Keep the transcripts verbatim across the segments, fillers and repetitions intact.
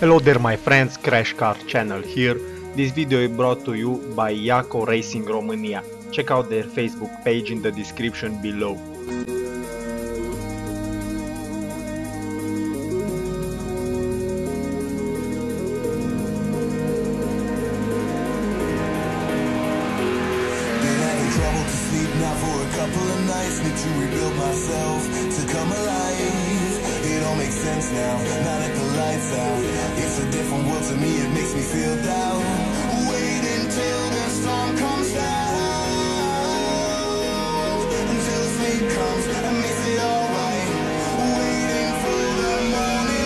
Hello there my friends, Crash Car channel here. This video is brought to you by Iaco Racing Romania. Check out their Facebook page in the description below. Trouble to sleep now for a couple of nights. Need to rebuild myself to come alive. It all makes sense now, now that the lights out. It's a different world to me, it makes me feel down. Wait until the storm comes down, until the sleep comes and makes it alright. Waiting for the morning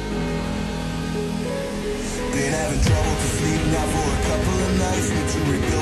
Been having trouble to sleep now for a couple of nights. Need to rebuild